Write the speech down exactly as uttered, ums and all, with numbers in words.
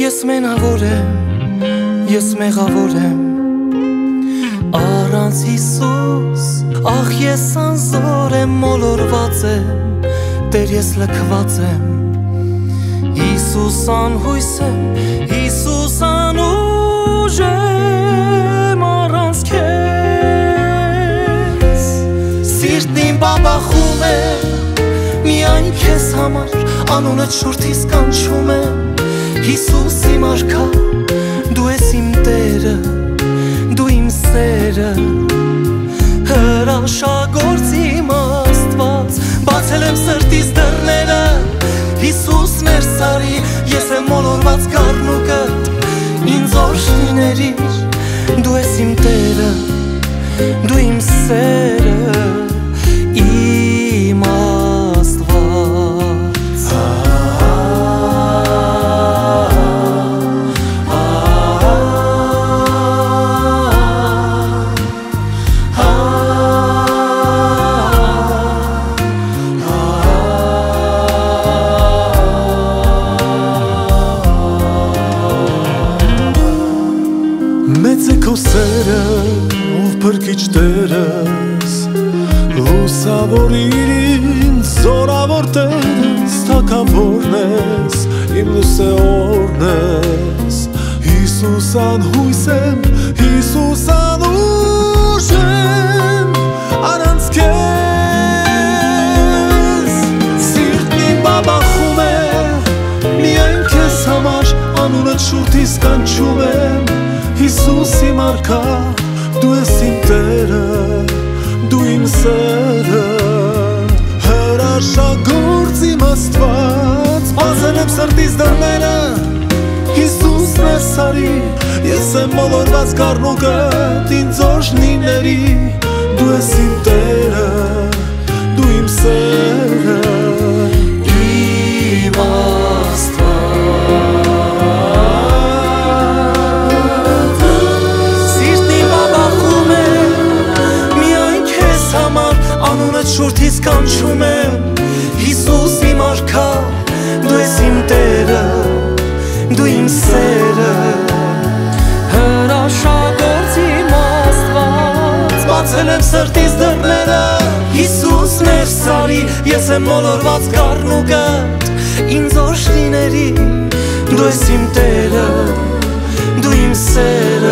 Ես մենավոր եմ, ես մեղավոր եմ Առանց Հիսուս, ախ ես անզոր եմ, մոլորված եմ Տեր ես լքված եմ Հիսուս անհույս եմ, Հիսուս անուժ եմ Առանց քեզ Սիրտն իմ բաբախում է Միայն քեզ համար Անունդ շուրթիս կանչում եմ Հիսուս իմ արքա Դու ես իմ Տերը Դու իմ սերը Հրաշագործ իմ Աստված Բացել եմ սրտիս դռները Հիսուս ներսարի Ես եմ մոլորված գառնուկդ Ինձ օժ լիներիր Դու ես իմ Տերը Դու իմ սերը Իմ Աստված Մեծ է քո սերը, ով փրկիչ Տերս Լուսավորիր ինձ, զորավոր Տերս Թագավորն ես, իմ լուսեորն ես Հիսուս անհույս եմ, Հիսուս անուժ եմ Առանց քեզ Սիրտն իմ բաբախում է Միայն քեզ համար անունդ շուրթիս կանչում եմ Հիսուս իմ արքա, դու ես իմ Տերը, դու իմ սերը Հրաշագործ իմ Աստված, բացել եմ սրտիս դռները Հիսուս ներսարի, ես եմ մոլորված գառնուկդ Ինձ օժ լիների, դու ես իմ Տերը, դու իմ սերը Իմ Աստված Անունդ շուրթիս կանչում եմ Հիսուս իմ արքա Դու ես իմ Տերը Դու իմ սերը Հրաշագործ իմ Աստված Բացել եմ սրտիս դռները Հիսուս ներսարի Ես եմ մոլորված գառնուկդ Ինձ օժ լիների Դու ես իմ Տերը Դու իմ սերը